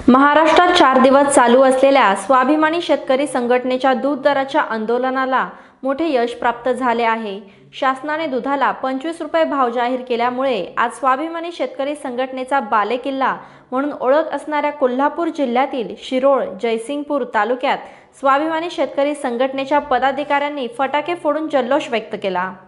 महाराष्ट्रात 4 दिवस चालू असलेल्या स्वाभिमानी शेतकरी संघटनेच्या दूध दराच्या आंदोलनाला मोठे यश प्राप्त झाले आहे। शासनाने दुधाला 25 रुपये भाव जाहीर केल्यामुळे आज स्वाभिमानी शेतकरी संघटनेचा बालेकिल्ला म्हणून ओळख असणाऱ्या कोल्हापूर जिल्ह्यातील शिरोळ जयसिंगपूर तालुक्यात स्वाभिमानी शेतकरी संघटनेच्या पदाधिकाऱ्यांनी फटाके फोडून जल्लोष व्यक्त केला।